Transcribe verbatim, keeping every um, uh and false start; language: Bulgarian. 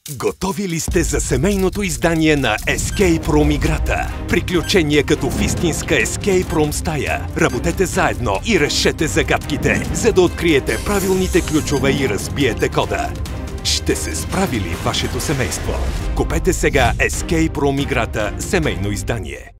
Готови ли сте за семейното издание на Escape Room играта? Приключения като в истинска Escape Room стая. Работете заедно и решете загадките, за да откриете правилните ключове и разбиете кода. Ще се справи ли вашето семейство? Купете сега Escape Room играта семейно издание.